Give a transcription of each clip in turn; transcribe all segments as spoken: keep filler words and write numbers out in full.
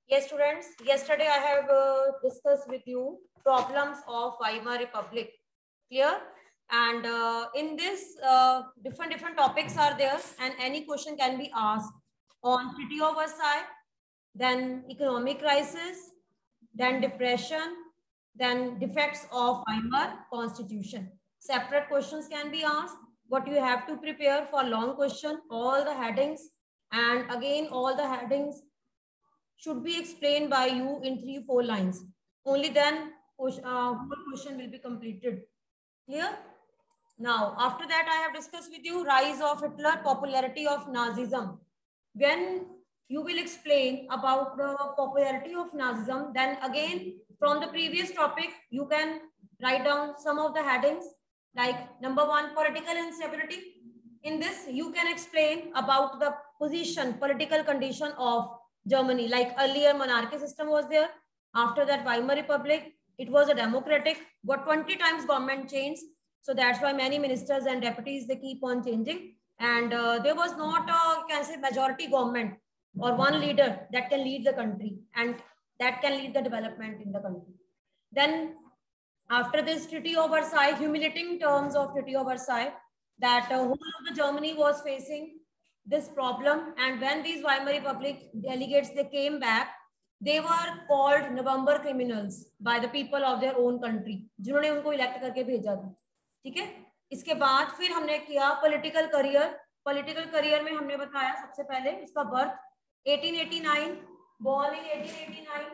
Yes, students. Yesterday I have uh, discussed with you problems of Weimar Republic. Clear? And uh, in this, uh, different different topics are there, and any question can be asked on Treaty of Versailles, then economic crisis, then depression, then defects of Weimar Constitution. Separate questions can be asked. What you have to prepare for long question, all the headings, and again all the headings should be explained by you in three, four lines. Only then uh, whole question will be completed. Clear? Now, after that, I have discussed with you rise of Hitler, popularity of Nazism. When you will explain about the popularity of Nazism, then again, from the previous topic, you can write down some of the headings like number one, political instability. In this, you can explain about the position, political condition of Germany. Like earlier, monarchy system was there. After that, Weimar Republic, it was a democratic, but twenty times government changed. So that's why many ministers and deputies, they keep on changing. And uh, there was not a, can say, majority government or one leader that can lead the country and that can lead the development in the country. Then after this Treaty of Versailles, humiliating terms of Treaty of Versailles, that uh, whole of the Germany was facing this problem. And when these Weimar Republic delegates, they came back, they were called November criminals by the people of their own country, जिन्होंने उनको elect करके भेजा था. ठीक है. इसके बाद फिर हमने किया पॉलिटिकल करियर. पॉलिटिकल करियर में हमने बताया सबसे पहले इसका birth eighteen eighty-nine, born in eighteen eighty-nine.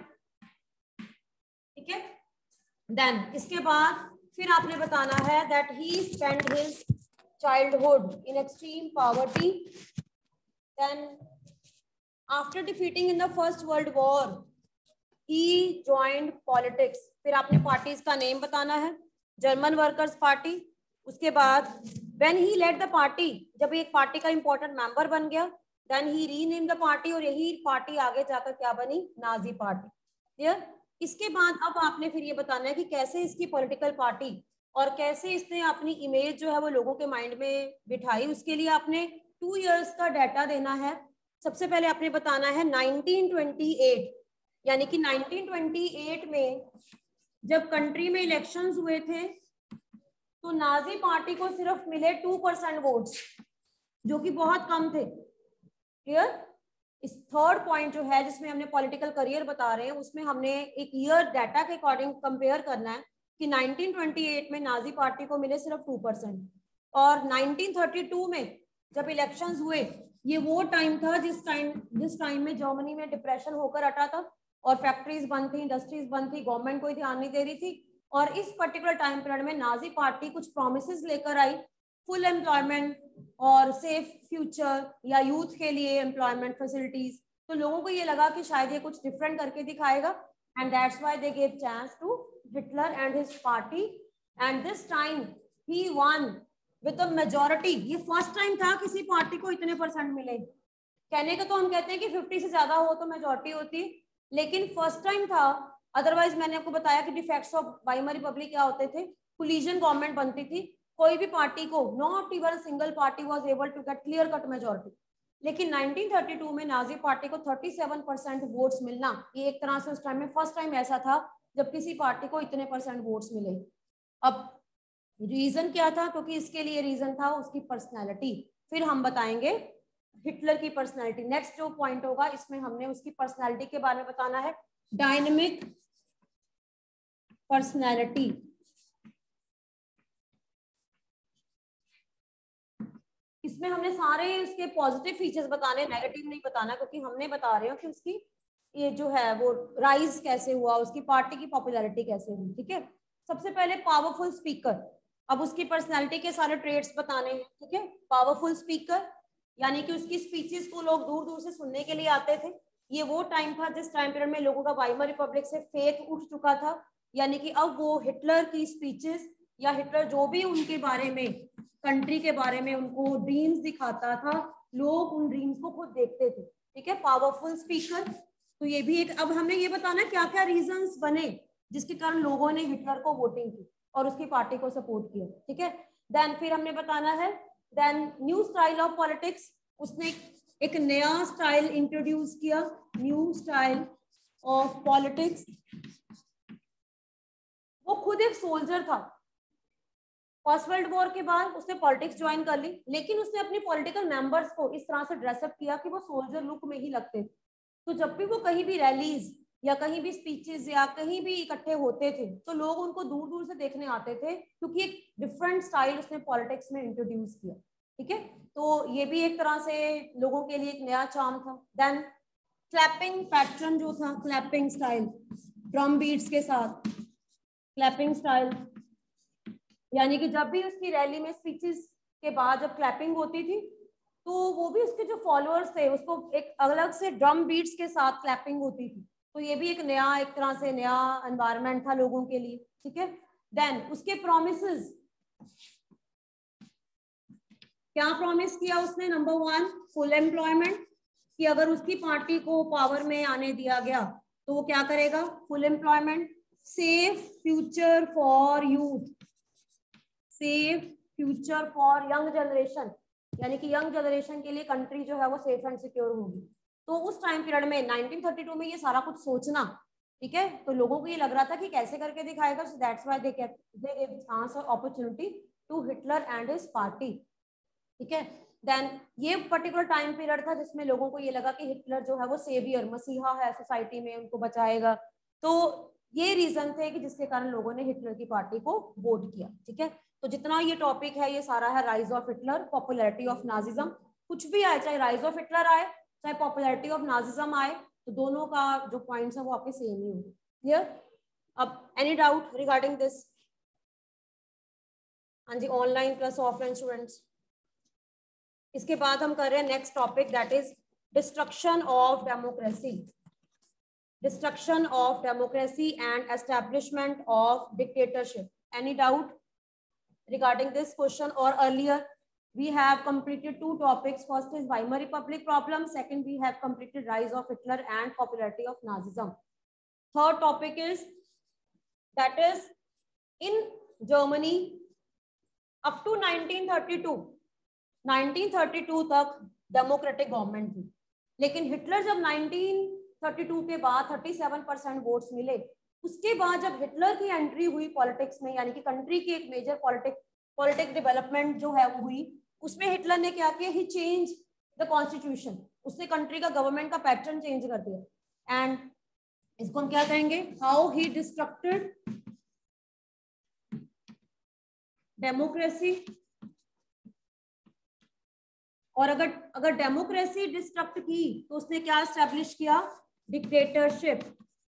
ठीक है. देन इसके बाद फिर आपने बताना है that he spent his childhood in extreme poverty. Then after defeating in the first world war he joined politics. फिर आपने पार्टीज का नेम बताना है. German workers party. उसके बाद when he led the party, जब एक पार्टी का इंपॉर्टेंट मेंबर बन गया, then he rename the party और यही पार्टी आगे जाकर क्या बनी, नाजी पार्टी. क्लियर. इसके बाद अब आपने फिर ये बताना है कि कैसे इसकी पॉलिटिकल पार्टी और कैसे इसने अपनी इमेज जो है वो लोगों के माइंड में बिठाई. उसके लिए आपने टू इयर्स का डाटा देना है. सबसे पहले आपने बताना है नाइनटीन ट्वेंटी एट, यानी कि नाइनटीन ट्वेंटी एट में जब कंट्री में इलेक्शंस हुए थे तो नाजी पार्टी को सिर्फ मिले टू परसेंट वोट्स, जो कि बहुत कम थे. क्लियर. इस थर्ड पॉइंट जो है जिसमें हमने पॉलिटिकल करियर बता रहे हैं, उसमें हमने एक ईयर डाटा के अकॉर्डिंग कंपेयर करना है कि नाइनटीन ट्वेंटी एट में नाजी पार्टी को मिले सिर्फ टू परसेंट और नाइनटीन थर्टी टू में जब इलेक्शंस हुए, ये वो टाइम था जिस टाइम जिस टाइम में जर्मनी में डिप्रेशन होकर हटा था और फैक्ट्रीज बंद थी, इंडस्ट्रीज बंद थी, गवर्नमेंट कोई ध्यान नहीं दे रही थी. और इस पर्टिकुलर टाइम पीरियड में नाजी पार्टी कुछ प्रोमिसेस लेकर आई, फुल एम्प्लॉयमेंट और सेफ फ्यूचर या यूथ के लिए एम्प्लॉयमेंट फैसिलिटीज. तो लोगों को ये लगा कि शायद ये कुछ डिफरेंट करके दिखाएगा, and that's why they gave chance to Hitler and his party. And this time he won with a majority. ये फर्स्ट टाइम था किसी पार्टी को इतने परसेंट मिले. कहने का तो हम कहते हैं कि फिफ्टी से ज्यादा हो तो मेजॉरिटी होती, लेकिन फर्स्ट टाइम था. अदरवाइज मैंने आपको बताया कि डिफेक्ट्स ऑफ वाइमर रिपब्लिक क्या होते थे. कोलिजन गवर्नमेंट बनती थी, कोई भी पार्टी को, not even single party was able to get clear cut majority. लेकिन नाइनटीन थर्टी टू में नाजी पार्टी को थर्टी सेवन परसेंट वोट्स मिलना, ये एक तरह से उस टाइम में फर्स्ट टाइम ऐसा था जब किसी पार्टी को इतने परसेंट वोट्स मिले. अब रीजन क्या था, क्योंकि इसके लिए रीजन था उसकी पर्सनैलिटी. फिर हम बताएंगे हिटलर की पर्सनैलिटी. नेक्स्ट जो पॉइंट होगा इसमें हमने उसकी पर्सनैलिटी के बारे में बताना है. Dynamic personality. इसमें हमने सारे उसके पॉजिटिव फीचर्स बताने, नेगेटिव नहीं बताना, क्योंकि हमने बता रहे हो कि उसकी ये जो है वो राइज कैसे हुआ, उसकी पार्टी की पॉपुलैरिटी कैसे हुई. ठीक है. सबसे पहले पावरफुल स्पीकर. अब उसकी पर्सनैलिटी के सारे ट्रेड्स बताने हैं. ठीक है. पावरफुल स्पीकर यानी कि उसकी स्पीचेस को लोग दूर दूर से सुनने के लिए आते थे. ये वो टाइम था जिस टाइम पीरियड में लोगों का वाइमर रिपब्लिक से फेथ उठ चुका था, यानी कि अब वो हिटलर की स्पीचेस या हिटलर जो भी उनके बारे में, कंट्री के बारे में उनको ड्रीम्स दिखाता था, लोग उन ड्रीम्स को खुद देखते थे. ठीक है. Powerful speaker. तो ये भी एक. अब हमने ये बताना क्या क्या रीजंस बने जिसके कारण लोगों ने हिटलर को वोटिंग की और उसकी पार्टी को सपोर्ट किया. ठीक है. देन फिर हमने बताना है then new style of politics. उसने एक नया स्टाइल इंट्रोड्यूस किया, न्यू स्टाइल ऑफ पॉलिटिक्स, वो खुद एक सोल्जर था। फर्स्ट वर्ल्ड वॉर के बाद उसने पॉलिटिक्स ज्वाइन कर ली, लेकिन उसने अपने पॉलिटिकल मेंबर्स को इस तरह से ड्रेसअप किया कि वो सोल्जर लुक में ही लगते थे। तो जब भी वो कहीं भी रैलीज या कहीं भी स्पीचेस या कहीं भी इकट्ठे होते थे तो लोग उनको दूर दूर से देखने आते थे, क्योंकि एक डिफरेंट स्टाइल उसने पॉलिटिक्स में इंट्रोड्यूस किया। ठीक है, तो ये भी एक तरह से लोगों के लिए एक नया चार्म था। देन क्लैपिंग पैटर्न जो था, क्लैपिंग स्टाइल, ड्रम बीट्स के साथ क्लैपिंग स्टाइल, यानी कि जब भी उसकी रैली में स्पीचेस के बाद जब क्लैपिंग होती थी तो वो भी उसके जो फॉलोअर्स थे उसको एक अलग से ड्रम बीट्स के साथ क्लैपिंग होती थी। तो ये भी एक नया, एक तरह से नया एनवायरनमेंट था लोगों के लिए। ठीक है, देन उसके प्रोमिसेस, क्या प्रॉमिस किया उसने? नंबर वन, फुल एम्प्लॉयमेंट, कि अगर उसकी पार्टी को पावर में आने दिया गया तो वो क्या करेगा? Full employment. Safe future for youth, safe future for young generation, यानी कि यंग जनरेशन के लिए कंट्री जो है वो सेफ एंड सिक्योर होगी। तो उस टाइम पीरियड में नाइनटीन थर्टी टू में ये सारा कुछ सोचना, ठीक है, तो लोगों को ये लग रहा था कि कैसे करके दिखाएगा। So that's why they they give chance और opportunity to Hitler and his party. ठीक है, देन ये पर्टिकुलर टाइम पीरियड था जिसमें लोगों को ये लगा कि हिटलर जो है वो सेवियर, मसीहा है सोसाइटी में, उनको बचाएगा। तो ये रीजन थे कि जिसके कारण लोगों ने हिटलर की पार्टी को वोट किया। ठीक है, तो जितना ये टॉपिक है ये सारा है rise of Hitler, popularity of Nazism. कुछ भी आए, चाहे राइज ऑफ हिटलर आए चाहे पॉपुलैरिटी ऑफ नाजिज्म आए, तो दोनों का जो पॉइंट्स है वो आपके सेम ही होंगे। क्लियर? अब एनी डाउट रिगार्डिंग दिस? हाँ जी, ऑनलाइन प्लस ऑफलाइन स्टूडेंट्स। इसके बाद हम कर रहे हैं next topic, that is destruction of democracy, destruction of democracy and establishment of dictatorship. Any doubt regarding this question? Or earlier we have completed two topics. First is Weimar Republic problem, second we have completed rise of Hitler and popularity of Nazism. Third topic is, that is in Germany up to nineteen thirty-two, nineteen thirty-two तक democratic government थी, लेकिन Hitler जब nineteen thirty to के बाद सैंतीस percent votes मिले, उसके बाद जब हिटलर की एंट्री हुई पॉलिटिक्स में, यानी कि कंट्री की एक मेजर पॉलिटिक पॉलिटिक डेवलपमेंट जो है वो हुई, उसमें हिटलर ने क्या किया? ही चेंज द कॉन्स्टिट्यूशन, उसने कंट्री का गवर्नमेंट का पैटर्न चेंज कर दिया। एंड इसको हम क्या कहेंगे? How he destructed democracy. और अगर अगर डेमोक्रेसी डिस्ट्रक्ट की तो उसने क्या एस्टेब्लिश किया? डिक्टेटरशिप।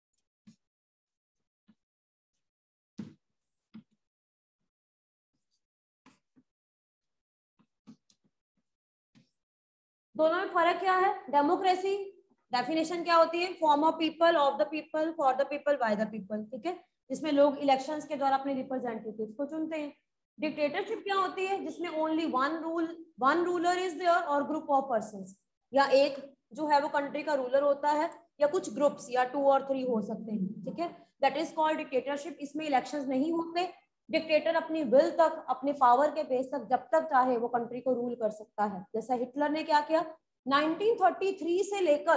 दोनों में फर्क क्या है? डेमोक्रेसी डेफिनेशन क्या होती है? Form of people, of the people, for the people, by the people. ठीक है, जिसमें लोग इलेक्शंस के द्वारा अपने रिप्रेजेंटेटिव्स को चुनते हैं। डिक्टेटरशिप क्या होती है? जिसमें only one rule one ruler is there और ग्रुप ऑफ पर्संस, या एक जो है वो कंट्री का रूलर होता है, या कुछ ग्रुप्स या टू और थ्री हो सकते हैं। ठीक है, दैट इज कॉल्ड डिक्टेटरशिप। इसमें इलेक्शंस नहीं होते, डिक्टेटर अपनी विल तक, अपने पावर के बेस तक जब तक चाहे वो कंट्री को रूल कर सकता है। जैसा हिटलर ने क्या किया? नाइनटीन थर्टी थ्री से लेकर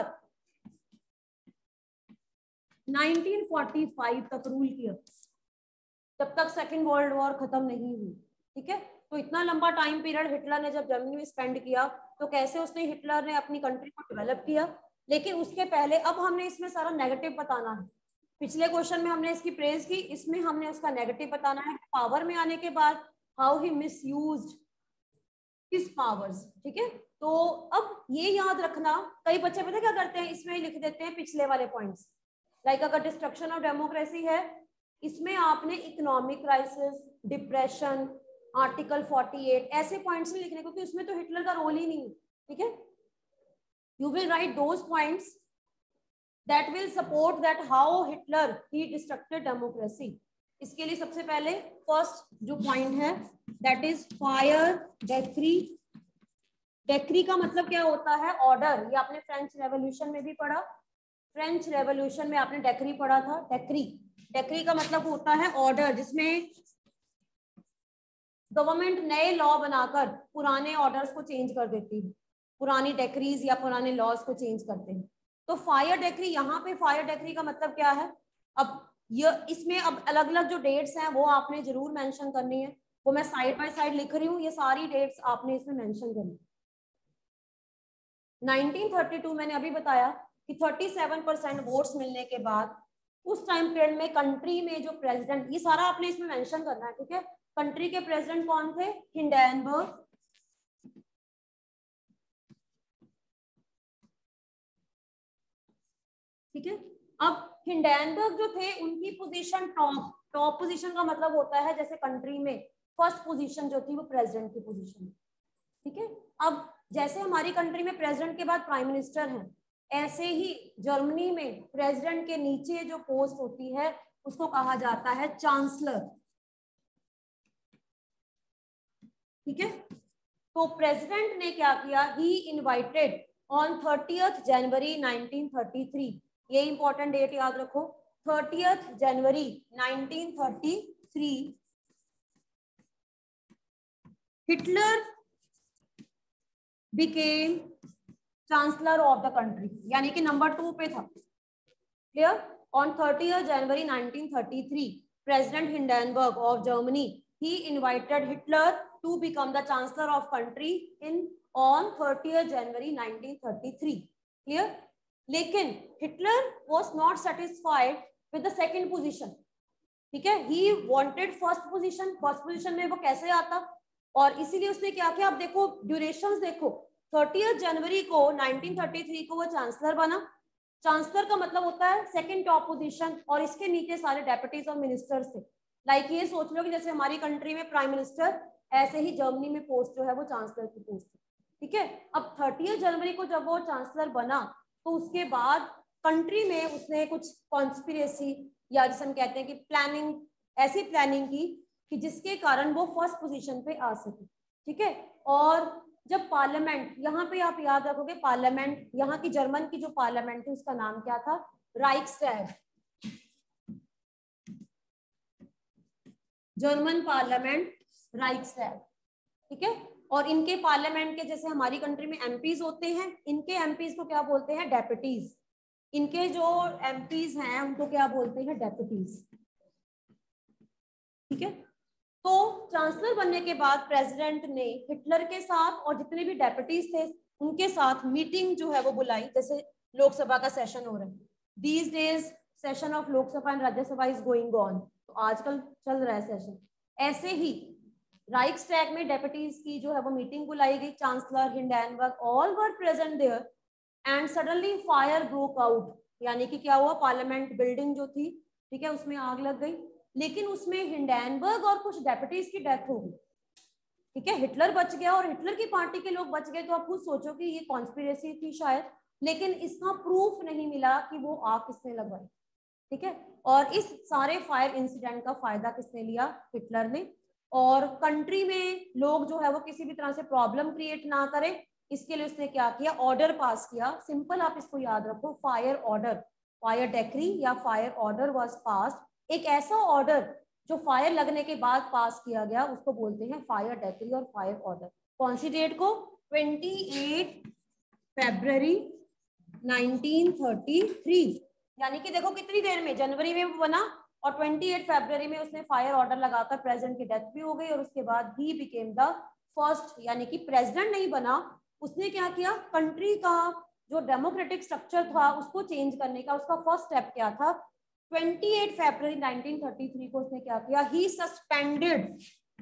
नाइनटीन फोर्टी फाइव तक रूल किया, जब तक सेकेंड वर्ल्ड वॉर खत्म नहीं हुई। ठीक है, तो इतना लंबा टाइम पीरियड हिटलर ने जब जर्मनी में स्पेंड किया, तो कैसे उसने हिटलर ने अपनी कंट्री को डेवलप किया। लेकिन उसके पहले अब हमने इसमें सारा नेगेटिव बताना है। पिछले क्वेश्चन में हमने इसकी प्रेज की, इसमें हमने उसका नेगेटिव बताना है। पावर में आने के बाद how he misused his powers. ठीक है, तो अब ये याद रखना, कई बच्चे पता क्या करते हैं, इसमें लिख देते हैं पिछले वाले पॉइंट्स। लाइक अगर डिस्ट्रक्शन ऑफ डेमोक्रेसी है, इसमें आपने economic crisis, depression, article forty eight ऐसे पॉइंट्स नहीं लिखने, क्योंकि उसमें तो हिटलर का रोल ही नहीं है। ठीक है, you will write those points that will support that how Hitler he destructed democracy. इसके लिए सबसे पहले फर्स्ट जो पॉइंट है, that is fire decree. Decree का मतलब क्या होता है? ऑर्डर। ये आपने फ्रेंच रेवोल्यूशन में भी पढ़ा, फ्रेंच रेवोल्यूशन में आपने डेक्री पढ़ा था। डेक्री डेक्री का मतलब होता है ऑर्डर, जिसमें गवर्नमेंट नए लॉ बनाकर पुराने ऑर्डर्स को चेंज कर देती है, पुरानी डेक्रीज या पुराने लॉज को चेंज करते हैं। तो फायर डेक्री, यहाँ पे फायर डेक्री का मतलब क्या है? अब ये इसमें अब अलग अलग जो डेट्स हैं वो आपने जरूर मेंशन करनी है, वो मैं साइड बाय साइड लिख रही हूँ, ये सारी डेट्स आपने इसमें मेंशन करनी। नाइनटीन थर्टी टू मैंने अभी बताया कि सैंतीस परसेंट वोट्स मिलने के बाद उस टाइम पीरियड में कंट्री में जो प्रेसिडेंट, ये सारा आपने इसमें मेंशन करना है, ठीक है। कंट्री के प्रेसिडेंट कौन थे? हिंडेनबर्ग, ठीक है। अब हिंडेनबर्ग जो थे उनकी पोजीशन टॉप, टॉप पोजीशन का मतलब होता है जैसे कंट्री में फर्स्ट पोजीशन जो थी वो प्रेसिडेंट की पोजीशन, ठीक है। अब जैसे हमारी कंट्री में प्रेसिडेंट के बाद प्राइम मिनिस्टर है, ऐसे ही जर्मनी में प्रेसिडेंट के नीचे जो पोस्ट होती है उसको कहा जाता है चांसलर, ठीक है। तो प्रेसिडेंट ने क्या किया? He invited on thirtieth January nineteen thirty three, ये इंपॉर्टेंट डेट याद रखो, thirtieth January nineteen thirty three, Hitler became chancellor of the country, यानी कि नंबर टू पे था, clear. On thirtieth January nineteen thirty three, president Hindenburg of Germany, he invited Hitler to become the chancellor of country in on thirtieth January nineteen thirty-three, clear। लेकिन Hitler was not satisfied with the second position, ठीक है। he wanted first position, first position में वो कैसे आता, और इसीलिए उसने क्या किया? अब देखो ड्यूरेशंस देखो, थर्टियथ जनवरी को नाइनटीन थर्टी थ्री को वो चांसलर बना, चांसलर का मतलब होता है सेकंड टॉप पोजीशन, और इसके नीचे सारे डेप्यूटीज और मिनिस्टर्स थे। लाइक like ये सोच लो कि जैसे हमारी कंट्री में प्राइम मिनिस्टर, ऐसे ही जर्मनी में पोस्ट जो है वो चांसलर की पोस्ट है, ठीक है। अब थर्टियथ जनवरी को जब वो चांसलर बना तो उसके बाद कंट्री में उसने कुछ कॉन्स्पिरेसी या जैसे हम कहते हैं कि प्लानिंग, ऐसी प्लानिंग की कि जिसके कारण वो फर्स्ट पोजीशन पे आ सके, ठीक है। और जब पार्लियामेंट, यहाँ पे आप याद रखोगे पार्लियामेंट, यहाँ की जर्मन की जो पार्लियामेंट थी उसका नाम क्या था? राइक्सटैग, जर्मन पार्लियामेंट राइक्सटैग, ठीक है। और इनके पार्लियामेंट के जैसे हमारी कंट्री में एमपीज होते हैं, इनके एमपीज को क्या बोलते हैं? डेप्यूटीज। इनके जो एमपीज हैं उनको क्या बोलते हैं? डेप्यूटीज, ठीक है। तो चांसलर बनने के बाद प्रेसिडेंट ने हिटलर के साथ और जितने भी डेप्यूटीज थे उनके साथ मीटिंग जो है वो बुलाई, जैसे लोकसभा का सेशन हो रहा है these days, session of Lok Sabha and Rajya Sabha is going on, तो आजकल चल रहा है सेशन। ऐसे ही राइक्सटैग में डेप्यूटीज की जो है वो मीटिंग बुलाई गई, chancellor, Hindenburg, all were present there, and suddenly fire broke out, यानी कि क्या हुआ? पार्लियामेंट बिल्डिंग जो थी, ठीक है, उसमें आग लग गई, लेकिन उसमें हिंडेनबर्ग और कुछ डेप्यूटीज की डेथ हो गई, ठीक है। हिटलर बच गया और हिटलर की पार्टी के लोग बच गए, तो आप खुद सोचो कि ये कॉन्स्पिरेसी थी शायद, लेकिन इसका प्रूफ नहीं मिला कि वो आग किसने लगवाई, ठीक है। और इस सारे फायर इंसिडेंट का फायदा किसने लिया? हिटलर ने। और कंट्री में लोग जो है वो किसी भी तरह से प्रॉब्लम क्रिएट ना करें, इसके लिए उसने क्या किया? ऑर्डर पास किया। सिंपल आप इसको याद रखो, फायर ऑर्डर, फायर डेक्री या फायर ऑर्डर वाज पास्ड। एक ऐसा ऑर्डर जो फायर लगने के बाद पास किया गया उसको बोलते हैं फायर डेक्री और फायर ऑर्डर। कौन सी डेट को? अट्ठाईस फरवरी नाइनटीन थर्टी थ्री, यानी कि देखो कितनी देर में, जनवरी में वो बना और अट्ठाईस फरवरी में उसने फायर ऑर्डर लगाकर प्रेसिडेंट की डेथ भी हो गई, और उसके बाद ही बिकेम द फर्स्ट, यानी कि प्रेसिडेंट नहीं बना, उसने क्या किया? कंट्री का जो डेमोक्रेटिक स्ट्रक्चर था उसको चेंज करने का उसका फर्स्ट स्टेप क्या था? अट्ठाईस फरवरी नाइनटीन थर्टी थ्री को उसने क्या किया? ही सस्पेंडेड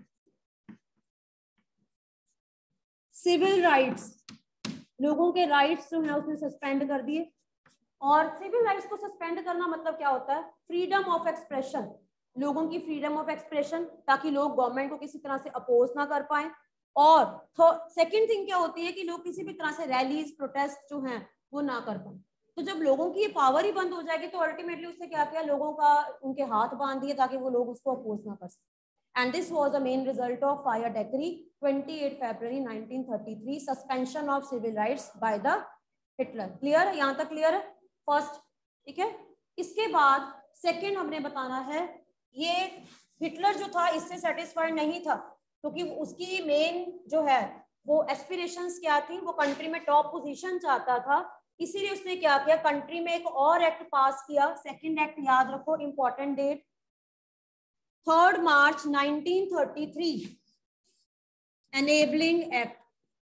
सिविल राइट्स, लोगों के राइट्स जो है उसने सस्पेंड कर दिए। और सिविल राइट्स को सस्पेंड करना मतलब क्या होता है? फ्रीडम ऑफ एक्सप्रेशन, लोगों की फ्रीडम ऑफ एक्सप्रेशन, ताकि लोग गवर्नमेंट को किसी तरह से अपोज ना कर पाए। और सेकंड थिंग क्या होती है कि लोग किसी भी तरह से रैलीज, प्रोटेस्ट जो हैं वो ना कर पाए। तो जब लोगों की ये पावर ही बंद हो जाएगी तो अल्टीमेटली उसने क्या किया? लोगों का उनके हाथ बांध दिए ताकि वो लोग उसको अपोज ना कर सकें। And this was the main result of fire decree, अट्ठाईस फरवरी nineteen thirty three, suspension of civil rights by the Hitler. Clear है? यहाँ तक क्लियर है फर्स्ट, ठीक है। इसके बाद सेकंड हमने बताना है, ये हिटलर जो था इससे सेटिस्फाइड नहीं था, क्योंकि तो उसकी मेन जो है वो एस्पिरेशंस क्या थी? वो कंट्री में टॉप पोजीशन चाहता था, इसीलिए उसने क्या किया, कंट्री में एक और एक्ट पास किया, सेकंड एक्ट याद रखो, important date third March nineteen thirty three, enabling act.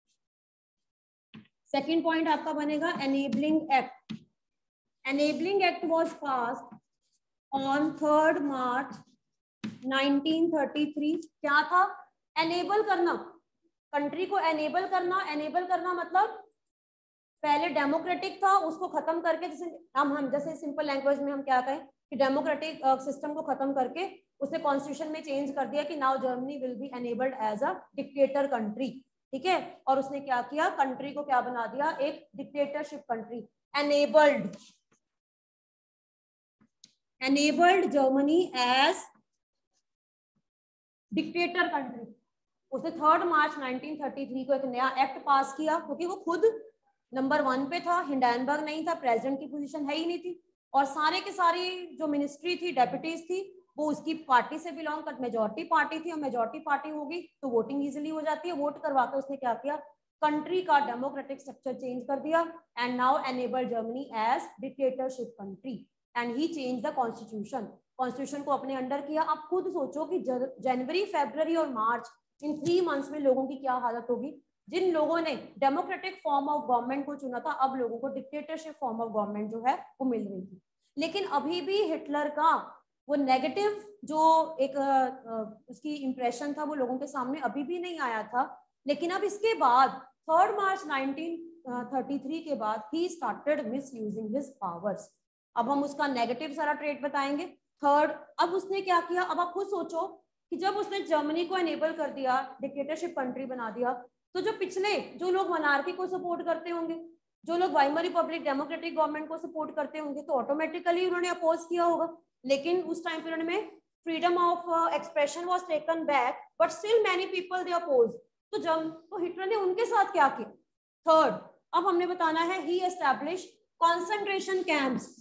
Second point आपका बनेगा enabling act. Enabling act was passed on third March nineteen thirty three. क्या था? एनेबल करना, कंट्री को एनेबल करना। एनेबल करना मतलब पहले डेमोक्रेटिक था, उसको खत्म करके, जैसे हम हम जैसे सिंपल लैंग्वेज में हम क्या कहें कि डेमोक्रेटिक सिस्टम को खत्म करके उसने कॉन्स्टिट्यूशन में चेंज कर दिया कि now Germany will be enabled as a dictator country. ठीक है, और उसने क्या किया, कंट्री को क्या बना दिया, एक dictatorship country. Enabled enabled Germany as dictator country. उसने third March nineteen thirty three को एक नया एक्ट पास किया, क्योंकि वो खुद नंबर वन पे था, हिंडनबर्ग नहीं था, प्रेसिडेंट की पोजीशन है ही नहीं थी, और सारे के सारी जो मिनिस्ट्री थी, डेप्यूटीज थी, वो उसकी पार्टी से बिलोंग कर, मेजोरिटी पार्टी थी, और मेजोरिटी पार्टी होगी तो वोटिंग इजीली हो जाती है। वोट करवा के उसने क्या किया, कंट्री का डेमोक्रेटिक स्ट्रक्चर चेंज कर दिया, and now enable Germany as dictatorship country, and he change the constitution. Constitution को अपने अंडर किया। आप खुद सोचो कि जनवरी, फरवरी और मार्च, इन थ्री मंथ्स में लोगों की क्या हालत होगी। जिन लोगों ने डेमोक्रेटिक फॉर्म ऑफ गवर्नमेंट को चुना था, अब लोगों को डिक्टेटरशिप फॉर्म ऑफ गवर्नमेंट जो है वो मिल रही थी। लेकिन अभी भी हिटलर का वो नेगेटिव जो एक उसकी इंप्रेशन था वो लोगों के सामने अभी भी नहीं आया था। लेकिन अब इसके बाद third March nineteen thirty three के बाद he started misusing his powers. अब हम उसका नेगेटिव सारा ट्रेट बताएंगे। थर्ड, अब उसने क्या किया, अब आप खुद सोचो कि जब उसने जर्मनी को एनेबल कर दिया, डिक्टेटरशिप कंट्री बना दिया, तो जो पिछले जो लोग मोनार्की को सपोर्ट करते होंगे, जो लोग वाइमर रिपब्लिक डेमोक्रेटिक गवर्नमेंट को सपोर्ट करते होंगे, तो ऑटोमेटिकली उन्होंने अपोज किया होगा। लेकिन उस टाइम पीरियड में freedom of expression was taken back, but still many people they oppose. तो जब तो हिटलर ने उनके साथ क्या किया। थर्ड, अब हमने बताना है he establish concentration camps.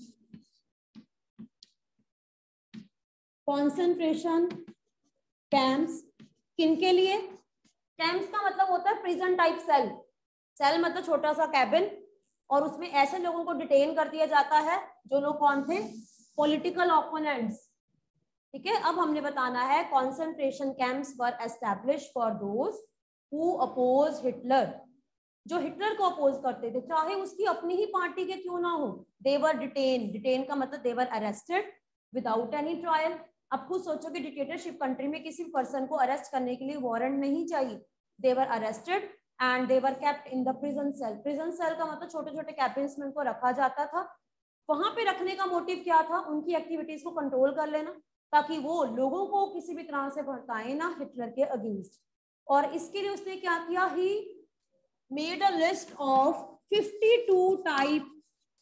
Concentration camps किनके लिए? कैंप्स का मतलब होता है प्रिजन टाइप सेल। सेल मतलब छोटा सा कैबिन, और उसमें ऐसे लोगों को डिटेन कर दिया जाता है जो लोग कौन थे, पॉलिटिकल ओपोनेंट्स। ठीक है, अब हमने बताना है concentration camps were establish for those who oppose Hitler. जो हिटलर को अपोज करते थे, चाहे उसकी अपनी ही पार्टी के क्यों ना हो, दे वर डिटेन। डिटेन का मतलब they were arrested without any trial. अब खुद सोचो कि डिक्टेटरशिप कंट्री में किसी पर्सन को अरेस्ट करने के लिए वारंट नहीं चाहिए। They were arrested and they were kept in the prison cell. Prison cell का मतलब छोटे छोटे कैबिन्स में उनको रखा जाता था। वहां पे रखने का मोटिव क्या था, उनकी एक्टिविटीज को कंट्रोल कर लेना, ताकि वो लोगों को किसी भी तरह से भड़काए ना हिटलर के अगेंस्ट। और इसके लिए उसने क्या किया, he made a list of fifty two type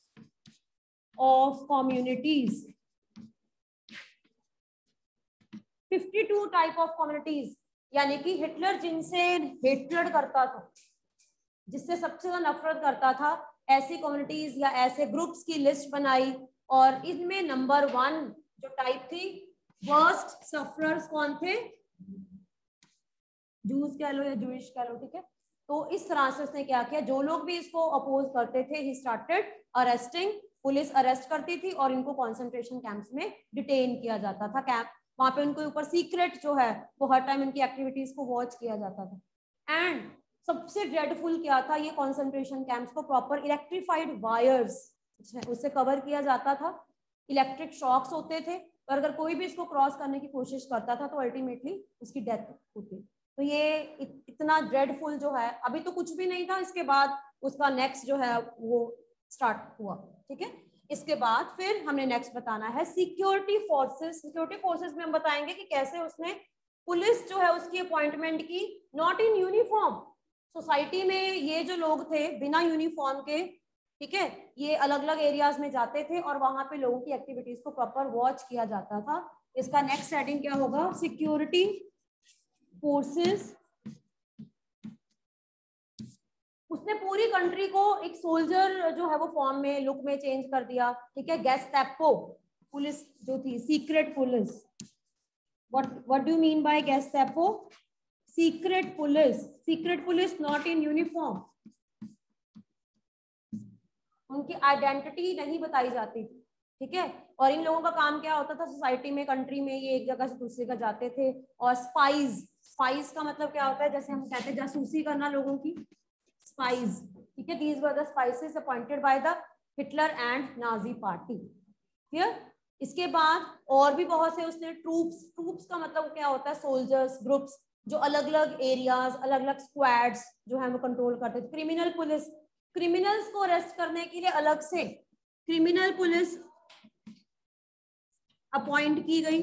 of communities. Fifty two type of communities, यानी कि हिटलर जिनसे हेट्रेड करता था, जिससे सबसे ज्यादा नफरत करता था, ऐसी कम्युनिटीज या ऐसे ग्रुप्स की लिस्ट बनाई। और इनमें नंबर वन जो टाइप थी, वर्स्ट सफरर्स कौन थे, जूस कह लो या जूइश कह लो। ठीक है, तो इस तरह से उसने क्या किया, जो लोग भी इसको अपोज करते थे, he started arresting. Police arrest करती थी और इनको कॉन्सेंट्रेशन कैंप्स में डिटेन किया जाता था। कैंप वहां पे उनके ऊपर सीक्रेट जो है वो हर टाइम इनकी एक्टिविटीज को वॉच किया जाता था। एंड सबसे ड्रेडफुल क्या था, ये कॉन्सेंट्रेशन कैंप्स को प्रॉपर इलेक्ट्रीफाइड वायर्स उससे कवर किया जाता था। इलेक्ट्रिक शॉक्स होते थे, और अगर कोई भी इसको क्रॉस करने की कोशिश करता था तो अल्टीमेटली उसकी डेथ होती। तो ये इतना ड्रेडफुल जो है, अभी तो कुछ भी नहीं था, इसके बाद उसका नेक्स्ट जो है वो स्टार्ट हुआ। ठीक है, इसके बाद फिर हमने नेक्स्ट बताना है सिक्योरिटी फोर्सेस। सिक्योरिटी फोर्सेस में हम बताएंगे कि कैसे उसने पुलिस जो है उसकी अपॉइंटमेंट की, नॉट इन यूनिफॉर्म। सोसाइटी में ये जो लोग थे बिना यूनिफॉर्म के, ठीक है, ये अलग अलग एरियाज में जाते थे और वहां पे लोगों की एक्टिविटीज को प्रॉपर वॉच किया जाता था। इसका नेक्स्ट हेडिंग क्या होगा, सिक्योरिटी फोर्सेस। उसने पूरी कंट्री को एक सोल्जर जो है वो फॉर्म में, लुक में चेंज कर दिया। ठीक है, गेस्टापो पुलिस जो थी, secret police. What what do you mean by Gestapo? Secret police. Secret police not in uniform. उनकी आइडेंटिटी नहीं बताई जाती थी, ठीक है। और इन लोगों का काम क्या होता था सोसाइटी में, कंट्री में, ये एक जगह से दूसरी जगह जाते थे। और स्पाइज, स्पाइज का मतलब क्या होता है, जैसे हम कहते हैं जासूसी करना लोगों की, स्पाइज, ठीक है। These were the spices appointed by the Hitler and Nazi party, clear. इसके बाद और भी बहुत से उसने ट्रूप्स, ट्रूप्स का मतलब क्या होता है, सोल्जर्स, ग्रुप्स, जो अलग अलग एरियाज, अलग अलग स्क्वाड्स जो है वो कंट्रोल करते थे। क्रिमिनल पुलिस, क्रिमिनल्स को अरेस्ट करने के लिए अलग से क्रिमिनल पुलिस अपॉइंट की गई।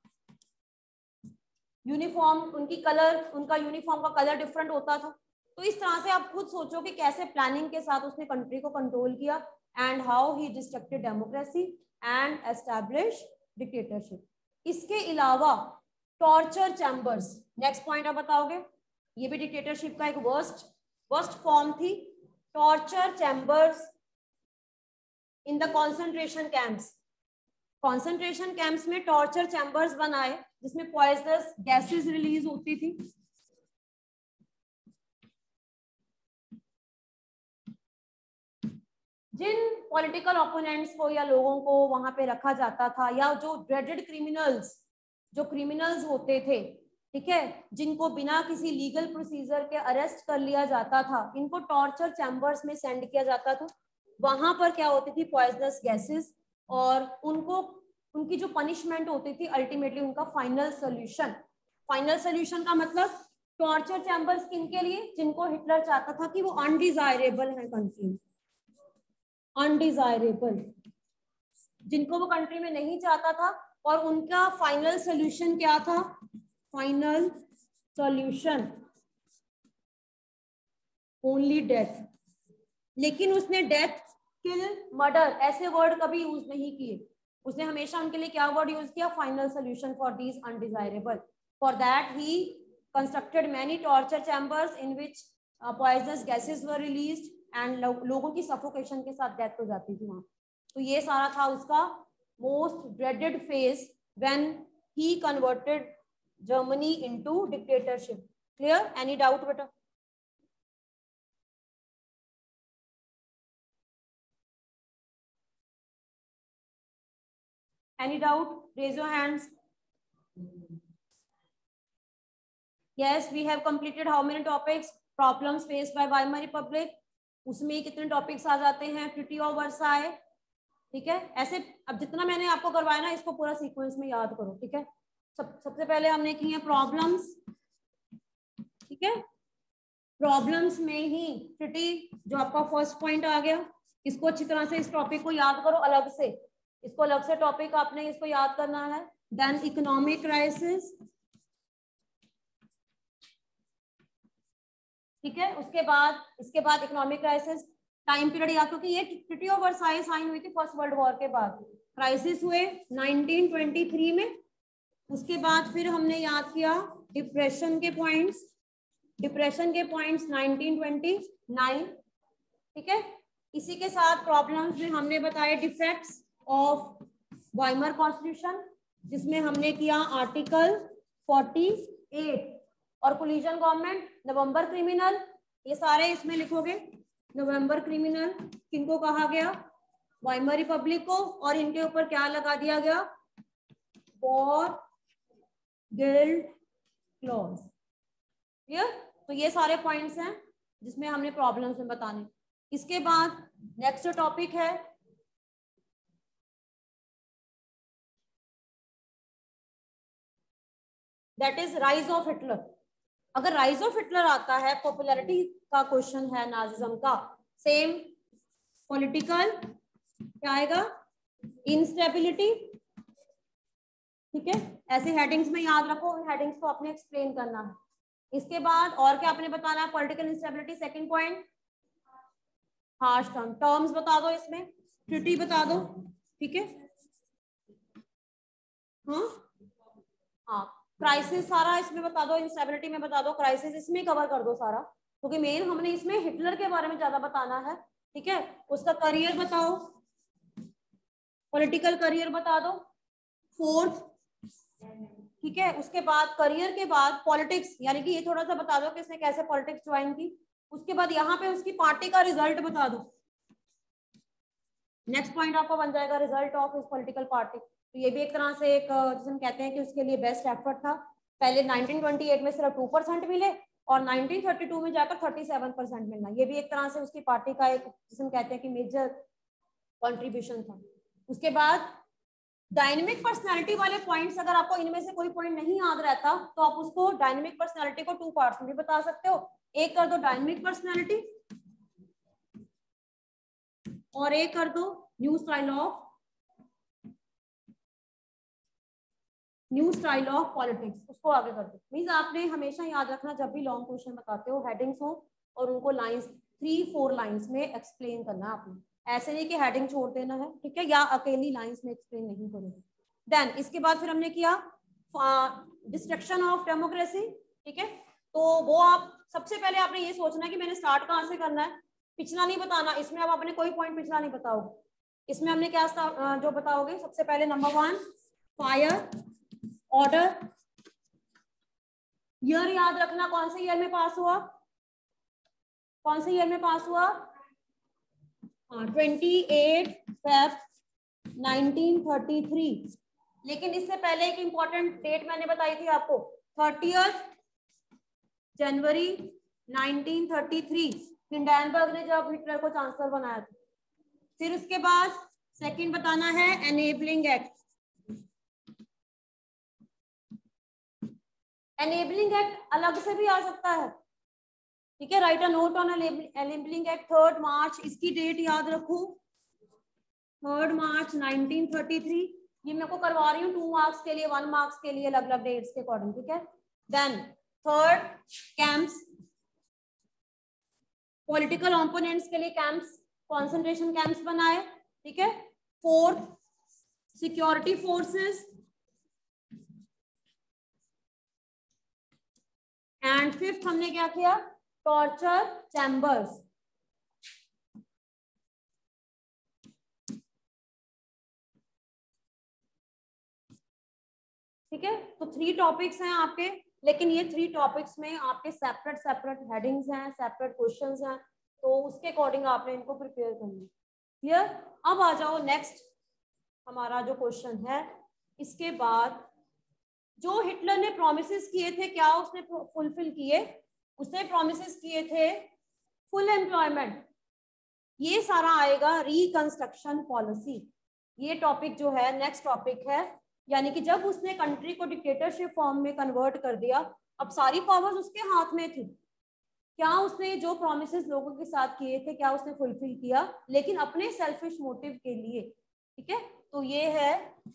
यूनिफॉर्म, उनकी कलर, उनका यूनिफॉर्म का कलर डिफरेंट होता था। तो इस तरह से आप खुद सोचो कि कैसे प्लानिंग के साथ उसने कंट्री को कंट्रोल किया, and how he destructed democracy and establish dictatorship. इसके अलावा टॉर्चर चैम्बर्स, नेक्स्ट पॉइंट आप बताओगे, ये भी डिक्टेटरशिप का एक वर्स्ट वर्स्ट फॉर्म थी। Torture chambers in the concentration camps, concentration camps में टॉर्चर चैम्बर्स बनाए जिसमें पॉइजनस गैसेस रिलीज होती थी। जिन पॉलिटिकल ओपोनेंट्स को या लोगों को वहां पे रखा जाता था, या जो ड्रेडेड क्रिमिनल्स, जो क्रिमिनल्स होते थे, ठीक है, जिनको बिना किसी लीगल प्रोसीजर के अरेस्ट कर लिया जाता था, इनको टॉर्चर चैम्बर्स में सेंड किया जाता था। वहां पर क्या होती थी, पॉइजनस गैसेस, और उनको, उनकी जो पनिशमेंट होती थी अल्टीमेटली उनका फाइनल सोल्यूशन। फाइनल सोल्यूशन का मतलब टॉर्चर चैम्बर्स किनके लिए, जिनको हिटलर चाहता था कि वो अनडिजायरेबल है कंट्री, अनडिजायरेबल, जिनको वो कंट्री में नहीं चाहता था, और उनका फाइनल सोल्यूशन क्या था, फाइनल सोल्यूशन ओनली डेथ। लेकिन उसने डेथ, किल, मर्डर ऐसे वर्ड कभी यूज नहीं किए। उसने हमेशा उनके लिए क्या वर्ड यूज किया, final solution for these undesirable. For that he constructed many torture chambers in which poisonous gases were released, and लोगों की सफोकेशन के साथ डेथ हो जाती थी वहां। तो ये सारा था उसका most dreaded phase when he converted Germany into dictatorship. Clear, any doubt बेटा? Any doubt? Raise your hands. Yes, we have completed how many topics? Problems faced by Weimar Republic. उसमें कितने टॉपिक्स आ जाते हैं? ट्रीटी ऑफ वर्साई, ठीक है। ऐसे अब जितना मैंने आपको करवाया ना, इसको पूरा सीक्वेंस में याद करो, ठीक है। सब सबसे पहले हमने की है प्रॉब्लम्स, ठीक है। प्रॉब्लम्स में ही ट्रीटी, जो आपका फर्स्ट पॉइंट आ गया, इसको अच्छी तरह से, इस टॉपिक को याद करो अलग से, इसको अलग से टॉपिक आपने इसको याद करना है। देन इकोनॉमिक क्राइसिस, ठीक है। उसके बाद, इसके बाद इकोनॉमिक क्राइसिस, टाइम पीरियड याद, क्योंकि ये ट्रीटी ऑफ वर्साई साइन हुई थी फर्स्ट वर्ल्ड वॉर के बाद। क्राइसिस हुए नाइनटीन ट्वेंटी थ्री में। उसके बाद फिर हमने याद किया डिप्रेशन के पॉइंट्स, डिप्रेशन के पॉइंट्स नाइनटीन ट्वेंटी नाइन, ठीक है। इसी के साथ प्रॉब्लम्स में हमने बताए डिफेक्ट्स ऑफ वाइमर कॉन्स्टिट्यूशन, जिसमें हमने किया आर्टिकल फोर्टी एट, और कोलिजन गवर्नमेंट, नवंबर क्रिमिनल, ये सारे इसमें लिखोगे। नवंबर क्रिमिनल किनको कहा गया, वाइमर रिपब्लिक को, और इनके ऊपर क्या लगा दिया गया, फॉर गिल्ड क्लॉज। क्लियर? तो ये सारे पॉइंट्स हैं जिसमें हमने प्रॉब्लम्स में बताने। इसके बाद नेक्स्ट टॉपिक है that is rise of Hitler. अगर राइज ऑफ हिटलर आता है, पॉपुलैरिटी का क्वेश्चन है नाजिज्म का, सेम पॉलिटिकल क्या आएगा, इंस्टेबिलिटी, ठीक है। ऐसे हेडिंग्स में याद रखो, उन हेडिंग्स को आपने एक्सप्लेन करना है। इसके बाद और क्या आपने बताना है, political instability, second point harsh term, terms बता दो, इसमें ट्रीटी बता दो, ठीक है। हाँ हाँ, क्राइसिस सारा इसमें बता दो, इंस्टेबिलिटी में बता दो, क्राइसिस इसमें कवर कर दो सारा, क्योंकि मेन हमने इसमें हिटलर के बारे में ज्यादा बताना है, ठीक है। उसका करियर बताओ, पॉलिटिकल करियर बता दो, फोर्थ, ठीक है। उसके बाद करियर के बाद पॉलिटिक्स, यानी कि ये थोड़ा सा बता दो कि इसने कैसे पॉलिटिक्स ज्वाइन की। उसके बाद यहाँ पे उसकी पार्टी का रिजल्ट बता दो, नेक्स्ट पॉइंट आपका बन जाएगा रिजल्ट ऑफ इस पॉलिटिकल पार्टी। तो ये भी एक तरह से एक जिसे हम कहते हैं कि उसके लिए बेस्ट एफर्ट था। पहले नाइनटीन ट्वेंटी एट में सिर्फ टू परसेंट मिले और नाइनटीन थर्टी टू में जाकर थर्टी सेवन परसेंट मिलना, ये भी एक तरह से उसकी पार्टी का एक जिसे हम कहते हैं कि मेजर कंट्रीब्यूशन था। उसके बाद डायनेमिक पर्सनालिटी वाले पॉइंट्स, अगर आपको इनमें से कोई पॉइंट नहीं याद रहता तो आप उसको डायनेमिक पर्सनालिटी को टू पार्ट्स में भी बता सकते हो। एक कर दो डायनेमिक पर्सनालिटी और एक कर दो new style of new style of politics, उसको आगे कर दो। मीन्स आपने हमेशा याद रखना जब भी लॉन्ग क्वेश्चन बताते हो हेडिंग्स हो और उनको लाइंस थ्री फोर लाइंस में एक्सप्लेन करना आपने, ऐसे नहीं कि हेडिंग छोड़ देना है, ठीक है, या अकेली लाइंस में एक्सप्लेन नहीं करोगे। देन इसके बाद फिर हमने किया डिस्ट्रक्शन ऑफ डेमोक्रेसी, ठीक है। तो वो आप सबसे पहले आपने ये सोचना है कि मैंने स्टार्ट कहाँ से करना है, पिछला नहीं बताना। इसमें आप अपने कोई पॉइंट पिछला नहीं बताओगे। इसमें हमने क्या जो बताओगे, सबसे पहले number one fire order, year याद रखना, कौन से ईयर में पास हुआ, कौन से ईयर में पास हुआ, twenty eight Feb nineteen thirty three. लेकिन इससे पहले एक इंपॉर्टेंट डेट मैंने बताई थी आपको, thirtieth January nineteen thirty three, Hindenburg ने जब हिटलर को चांसलर बनाया था। फिर उसके बाद सेकंड बताना है एनेबलिंग एक्ट। एनेबलिंग एक्ट अलग से भी आ सकता है, ठीक है, write a note on enabling act, third March, इसकी डेट याद रखो, third March nineteen thirty three. ये मैं को करवा रही हूँ टू मार्क्स के लिए, वन मार्क्स के लिए, अलग अलग डेट्स के अकॉर्डिंग, ठीक है। Then third camps, political opponents के लिए कैंप्स, कॉन्सेंट्रेशन कैंप्स बनाए, ठीक है। Fourth security forces and fifth हमने क्या किया, टॉर्चर चैम्बर्स, ठीक है। तो थ्री टॉपिक्स हैं आपके, लेकिन ये थ्री टॉपिक्स में आपके सेपरेट सेपरेट हेडिंग्स हैं, सेपरेट क्वेश्चंस हैं, तो उसके अकॉर्डिंग आपने इनको प्रिपेयर करना है। क्लियर। अब आ जाओ नेक्स्ट हमारा जो क्वेश्चन है, इसके बाद जो हिटलर ने प्रोमिसेस किए थे, क्या उसने फुलफिल किए, उसने प्रोमिसेस किए थे फुल एम्प्लॉयमेंट, ये सारा आएगा रिकंस्ट्रक्शन पॉलिसी। ये टॉपिक जो है नेक्स्ट टॉपिक है, यानी कि जब उसने कंट्री को डिक्टेटरशिप फॉर्म में कन्वर्ट कर दिया, अब सारी पावर्स उसके हाथ में थी, क्या उसने जो प्रोमिसेस लोगों के साथ किए थे क्या उसने फुलफिल किया, लेकिन अपने सेल्फिश मोटिव के लिए, ठीक है। तो ये है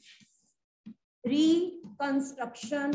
रिकंस्ट्रक्शन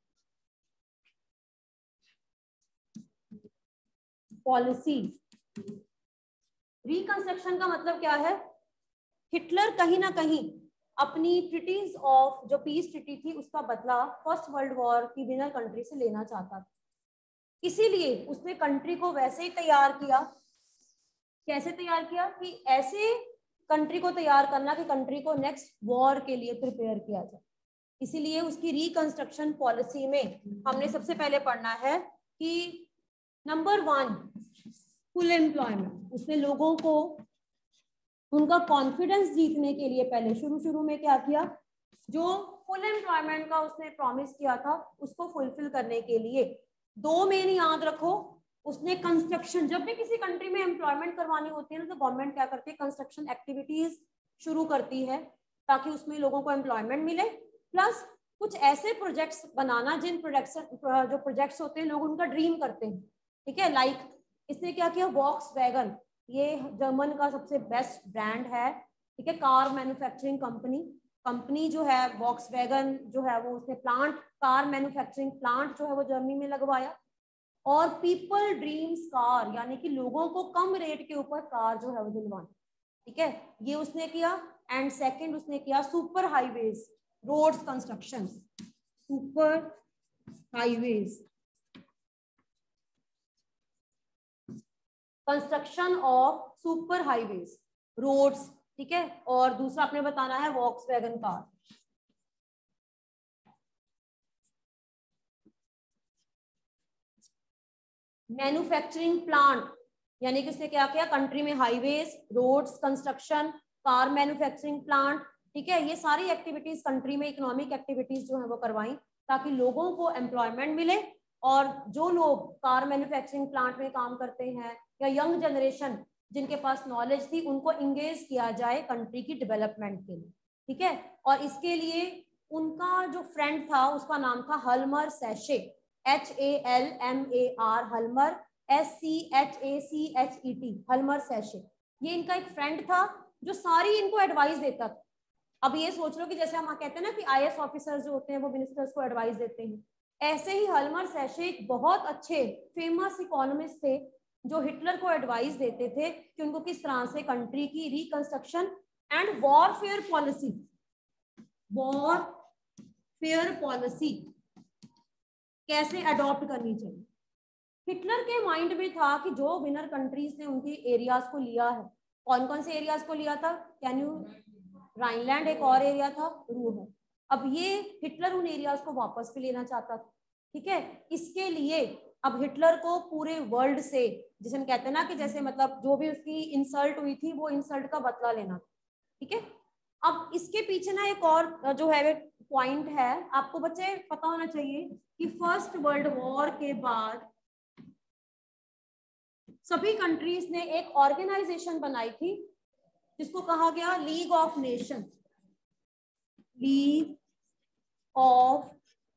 पॉलिसी। रिकंस्ट्रक्शन का मतलब क्या है, हिटलर कहीं ना कहीं अपनी ट्रीटीज ऑफ जो पीस ट्रीटी थी उसका बदला फर्स्ट वर्ल्ड वॉर की विनर कंट्री से लेना चाहता था, इसीलिए उसने कंट्री को वैसे ही तैयार किया, कैसे तैयार किया कि ऐसे कंट्री को तैयार करना कि कंट्री को नेक्स्ट वॉर के लिए प्रिपेयर किया जाए। इसीलिए उसकी रिकंस्ट्रक्शन पॉलिसी में हमने सबसे पहले पढ़ना है कि नंबर वन फुल एम्प्लॉयमेंट, उसने लोगों को उनका कॉन्फिडेंस जीतने के लिए पहले शुरू शुरू में क्या किया, जो फुल एम्प्लॉयमेंट का उसने प्रॉमिस किया था उसको फुलफिल करने के लिए दो मेन याद रखो, उसने कंस्ट्रक्शन, जब भी किसी कंट्री में एम्प्लॉयमेंट करवानी होती है ना तो गवर्नमेंट क्या करती है, कंस्ट्रक्शन एक्टिविटीज शुरू करती है ताकि उसमें लोगों को एम्प्लॉयमेंट मिले, प्लस कुछ ऐसे प्रोजेक्ट्स बनाना जिन प्रोजेक्ट्स जो प्रोजेक्ट्स होते हैं लोग उनका ड्रीम करते हैं, ठीक है। लाइक इसने क्या किया, वॉक्सवैगन, ये जर्मन का सबसे बेस्ट ब्रांड है, ठीक है, कार मैन्युफैक्चरिंग कंपनी कंपनी जो है वॉक्सवैगन जो है वो उसने प्लांट, कार मैन्युफैक्चरिंग प्लांट जो है वो जर्मनी में लगवाया, और पीपल ड्रीम्स कार, यानी कि लोगों को कम रेट के ऊपर कार जो है वो दिलवाना, ठीक है, ये उसने किया। एंड सेकंड उसने किया super highways, roads construction, super highways, construction of super highways roads, ठीक है। और दूसरा आपने बताना है वॉक्सवैगन कार। मैन्युफैक्चरिंग प्लांट, यानी कि उसने क्या किया, कंट्री में highways, roads construction, car manufacturing plant, ठीक है, ये सारी एक्टिविटीज कंट्री में इकोनॉमिक एक्टिविटीज जो है वो करवाई ताकि लोगों को एम्प्लॉयमेंट मिले, और जो लोग कार मैन्युफैक्चरिंग प्लांट में काम करते हैं या यंग जनरेशन जिनके पास नॉलेज थी उनको इंगेज किया जाए कंट्री की डेवलपमेंट के लिए, ठीक है। और इसके लिए उनका जो फ्रेंड था उसका नाम था हल्मर sachet, H A L M A R, हल्मर, S C H A C H E T, हल्मर sachet. ये इनका एक फ्रेंड था जो सारी इनको एडवाइस देता था। अब ये सोच लो कि जैसे हम कहते हैं ना कि आई ए एस ऑफिसर्स जो होते हैं वो मिनिस्टर्स को एडवाइस देते हैं, ऐसे ही हल्मर सेशे एक बहुत अच्छे फेमस इकोनॉमिस्ट थे जो हिटलर को एडवाइस देते थे कि उनको किस तरह से कंट्री की reconstruction and warfare policy, warfare policy कैसे अडॉप्ट करनी चाहिए। हिटलर के माइंड में था कि जो विनर कंट्रीज ने उनकी एरियाज को लिया है, कौन कौन से एरियाज को लिया था, कैन यू, राइनलैंड एक और एरिया था, रूर है। अब ये हिटलर उन एरियाज को वापस भी लेना चाहता था, ठीक है। इसके लिए अब हिटलर को पूरे वर्ल्ड से, जिसे हम कहते हैं ना कि जैसे मतलब जो भी उसकी इंसल्ट हुई थी वो इंसल्ट का बदला लेना, ठीक है। अब इसके पीछे ना एक और जो है पॉइंट है, आपको बच्चे पता होना चाहिए कि फर्स्ट वर्ल्ड वॉर के बाद सभी कंट्रीज ने एक ऑर्गेनाइजेशन बनाई थी जिसको कहा गया league of nation, league of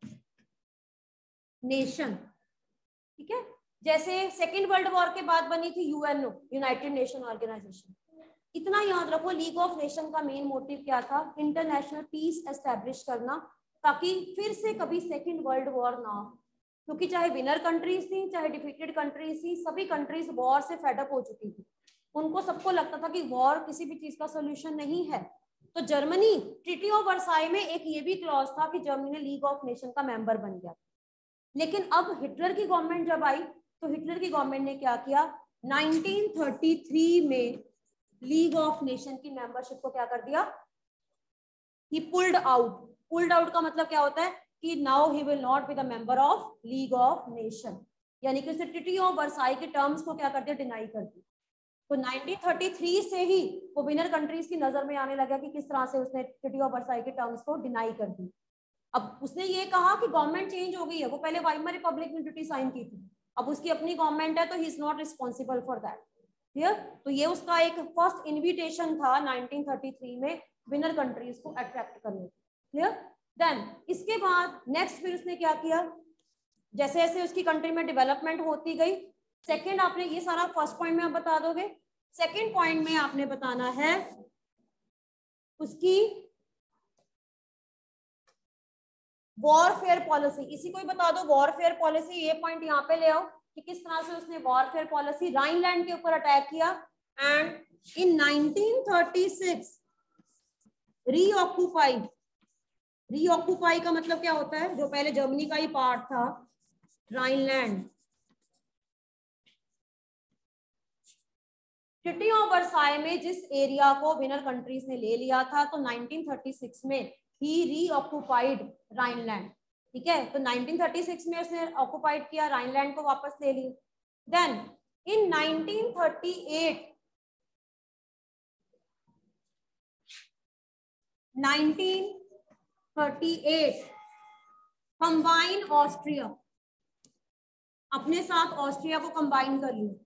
nation, ठीक है। जैसे सेकेंड वर्ल्ड वॉर के बाद बनी थी यूएनओ, यूनाइटेड नेशन ऑर्गेनाइजेशन। इतना याद रखो, लीग ऑफ नेशन का मेन मोटिव क्या था, इंटरनेशनल पीस एस्टेब्लिश करना ताकि फिर से कभी सेकेंड वर्ल्ड वॉर ना हो, क्योंकि चाहे विनर कंट्रीज थी चाहे डिफीटेड कंट्रीज थी, सभी कंट्रीज वॉर से फेडअप हो चुकी थी। उनको सबको लगता था कि वॉर किसी भी चीज का सोल्यूशन नहीं है। तो जर्मनी, ट्रीटी ऑफ वर्साई में एक ये भी क्लॉज था कि जर्मनी ने लीग ऑफ नेशन का मेंबर बन गया। लेकिन अब हिटलर की गवर्नमेंट जब आई तो हिटलर की गवर्नमेंट ने क्या किया, नाइनटीन थर्टी थ्री में लीग ऑफ नेशन की मेंबरशिप को क्या कर दिया, he pulled out. Pulled out का मतलब क्या होता है कि now he will not be the member of league of nation, यानी कि उसने ट्रीटी ऑफ वर्साई के टर्म्स को क्या कर दिया, डिनाई कर दिया। तो नाइनटीन थर्टी थ्री से ही वो विनर कंट्रीज की नजर में आने लगा कि किस तरह से उसने ट्रीटी ऑफ वर्साई के टर्म्स को डिनाई कर दी। अब उसने ये कहा कि गवर्नमेंट चेंज हो गई है, वो पहले वाइमर रिपब्लिक में ट्रीटी साइन की थी, अब उसकी अपनी गवर्नमेंट है तो he is not responsible for that, clear. तो ये उसका एक फर्स्ट इन्विटेशन था नाइनटीन थर्टी थ्री में विनर कंट्रीज को अट्रैक्ट करने, क्लियर। देन इसके बाद नेक्स्ट फिर उसने क्या किया, जैसे जैसे उसकी कंट्री में डेवलपमेंट होती गई, सेकेंड आपने ये सारा फर्स्ट पॉइंट में आप बता दोगे, सेकेंड पॉइंट में आपने बताना है उसकी वॉरफेयर पॉलिसी। इसी को ही बता दो वॉरफेयर पॉलिसी, ये पॉइंट यहाँ पे ले आओ कि किस तरह से उसने वॉरफेयर पॉलिसी राइनलैंड के ऊपर अटैक किया and in nineteen thirty six reoccupied. Reoccupy का मतलब क्या होता है, जो पहले जर्मनी का ही पार्ट था राइनलैंड। ट्रीटी ऑफ वर्साई में जिस एरिया को विनर कंट्रीज ने ले लिया था तो नाइनटीन थर्टी सिक्स में ही रीऑक्युपाइड राइनलैंड, ठीक है। तो नाइनटीन थर्टी सिक्स में उसने ऑक्युपाइड किया, राइनलैंड को वापस ले ली। Then in nineteen thirty eight nineteen thirty eight combine Austria, अपने साथ ऑस्ट्रिया को कंबाइन कर लिया,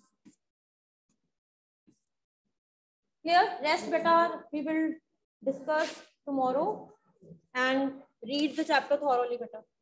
क्लियर। रेस्ट बेटा we will discuss tomorrow and read the chapter thoroughly बेटा।